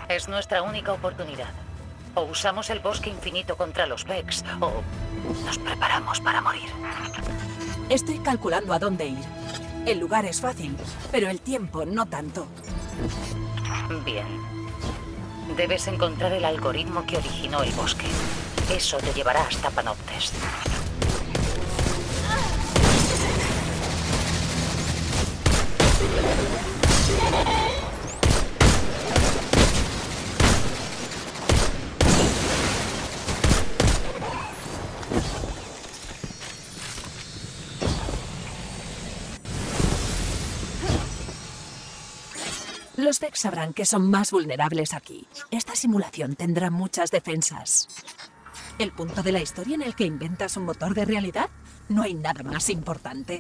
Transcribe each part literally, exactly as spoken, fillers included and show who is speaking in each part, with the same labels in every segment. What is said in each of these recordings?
Speaker 1: Es nuestra única oportunidad. O usamos el bosque infinito contra los Vex, o nos preparamos para morir.
Speaker 2: Estoy calculando a dónde ir. El lugar es fácil, pero el tiempo no tanto.
Speaker 1: Bien. Debes encontrar el algoritmo que originó el bosque. Eso te llevará hasta Panoptes.
Speaker 2: Los Vex sabrán que son más vulnerables aquí. Esta simulación tendrá muchas defensas. ¿El punto de la historia en el que inventas un motor de realidad? No hay nada más importante.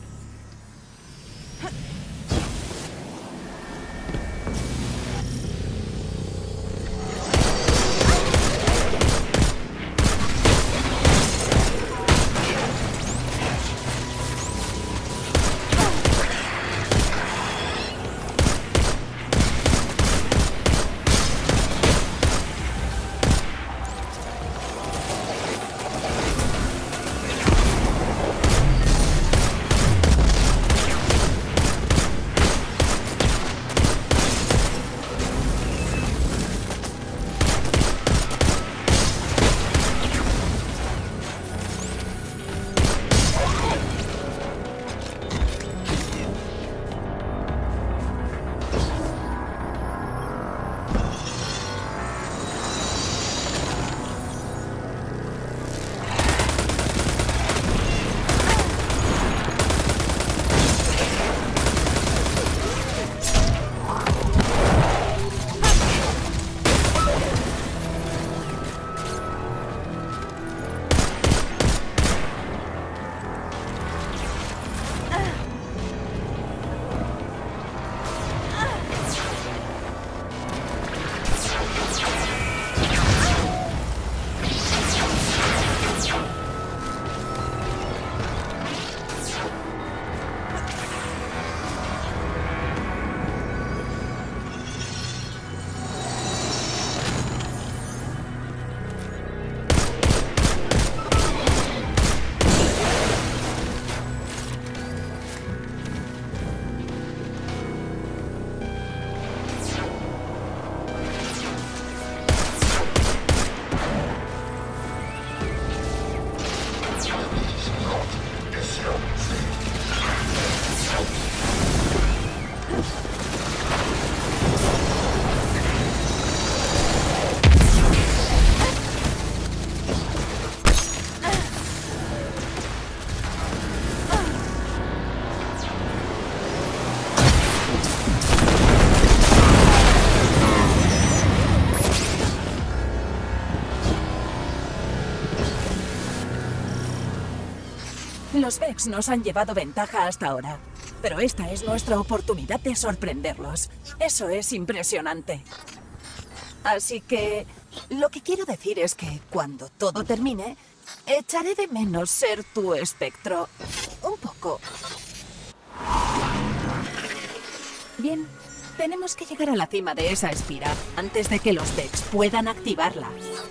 Speaker 2: Los Vex nos han llevado ventaja hasta ahora, pero esta es nuestra oportunidad de sorprenderlos. Eso es impresionante. Así que lo que quiero decir es que cuando todo termine, echaré de menos ser tu espectro. Un poco. Bien, tenemos que llegar a la cima de esa espira antes de que los Vex puedan activarla.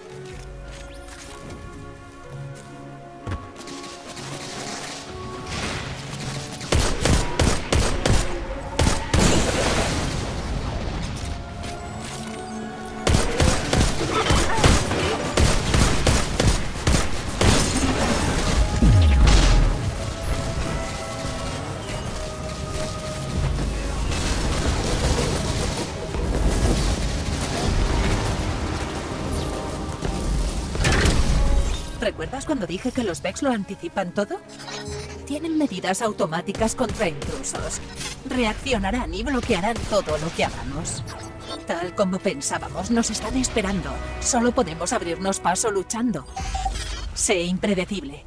Speaker 2: ¿Recuerdas cuando dije que los Vex lo anticipan todo? Tienen medidas automáticas contra intrusos. Reaccionarán y bloquearán todo lo que hagamos. Tal como pensábamos, nos están esperando. Solo podemos abrirnos paso luchando. Sé impredecible.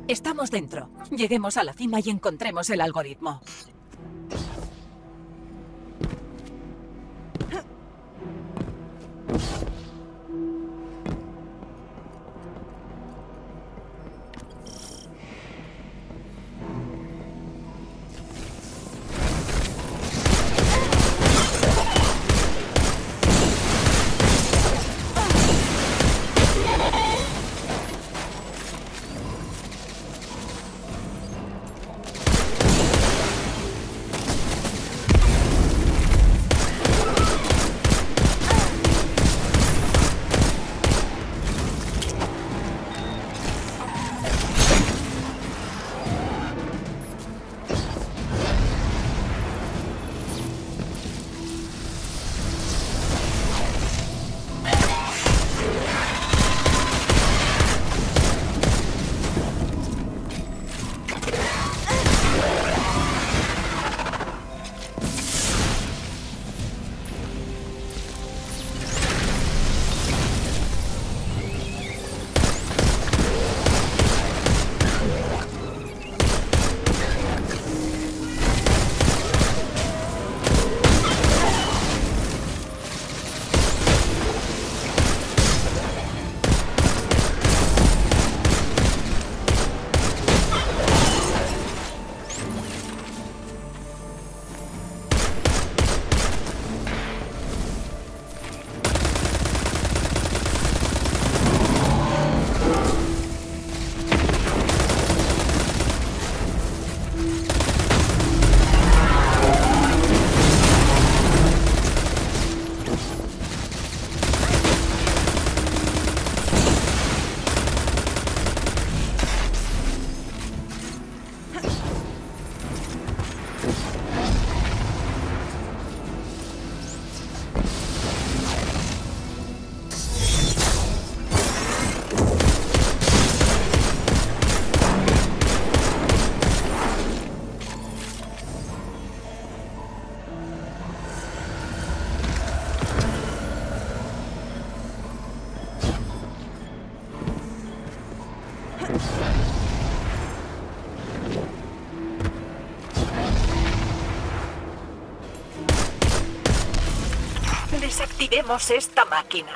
Speaker 2: Estamos dentro. Lleguemos a la cima y encontremos el algoritmo. Desactivemos esta máquina.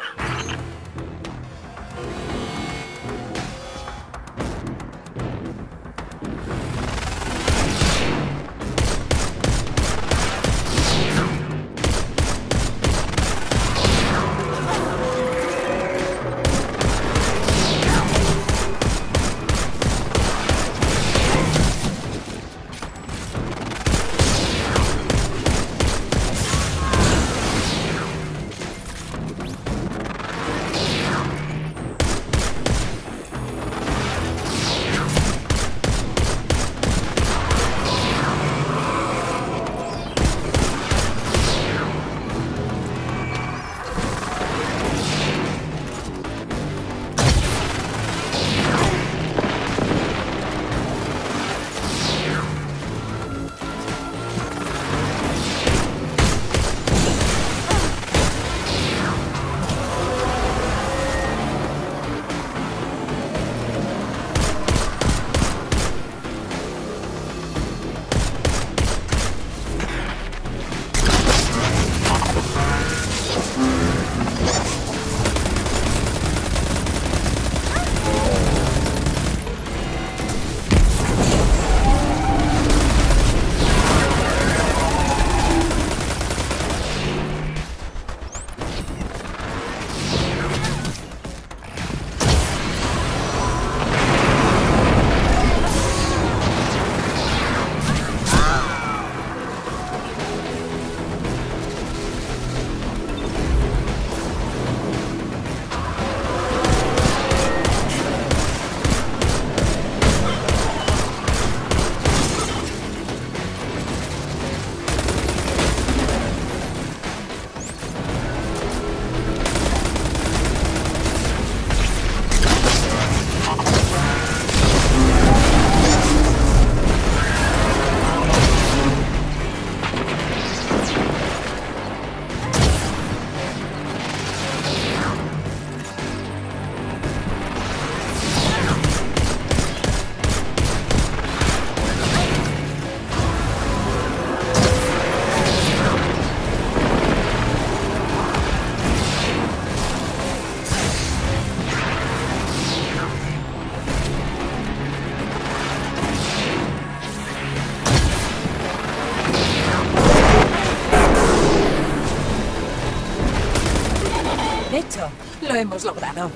Speaker 2: Lo hemos logrado.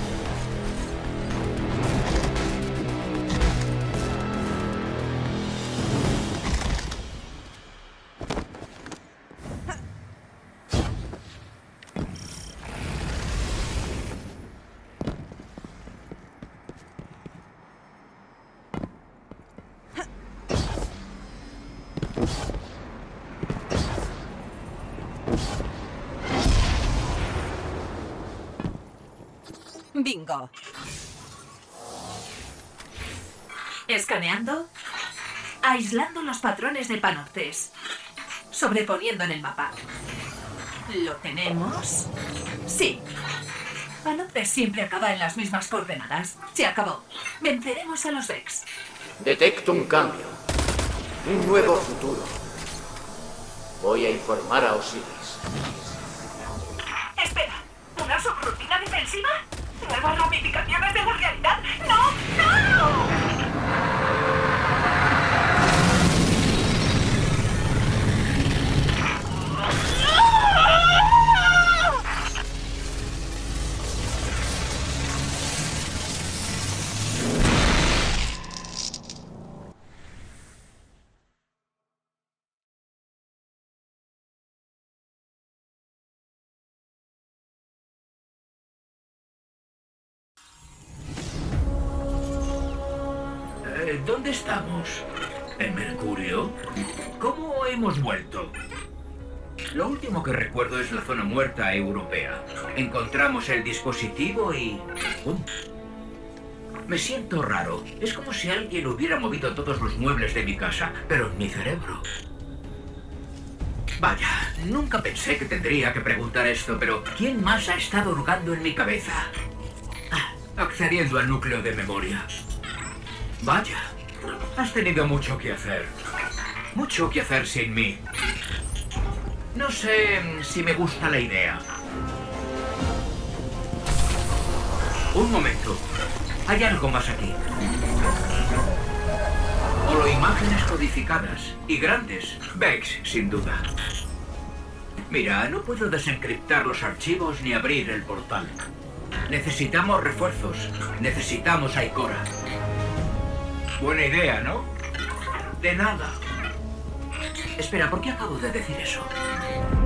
Speaker 2: Bingo. Escaneando. Aislando los patrones de Panoptes. Sobreponiendo en el mapa. ¿Lo tenemos? Sí. Panoptes siempre acaba en las mismas coordenadas. Se acabó. Venceremos a los Vex.
Speaker 3: Detecto un cambio. Un nuevo futuro. Voy a informar a Osiris.
Speaker 2: Espera. ¿Una subrutina defensiva? ¿Nuevas ramificaciones de la realidad? ¡No! ¡No!
Speaker 4: ¿Dónde estamos? ¿En Mercurio? ¿Cómo hemos vuelto? Lo último que recuerdo es la zona muerta europea. Encontramos el dispositivo y... ¡pum! Me siento raro. Es como si alguien hubiera movido todos los muebles de mi casa, pero en mi cerebro. Vaya, nunca pensé que tendría que preguntar esto, pero ¿quién más ha estado hurgando en mi cabeza? Ah, accediendo al núcleo de memoria. Vaya, has tenido mucho que hacer. Mucho que hacer sin mí. No sé si me gusta la idea. Un momento. Hay algo más aquí. Holo imágenes codificadas y grandes. Vex, sin duda. Mira, no puedo desencriptar los archivos ni abrir el portal. Necesitamos refuerzos. Necesitamos a Ikora. Buena idea, ¿no? De nada. Espera, ¿por qué acabo de decir eso?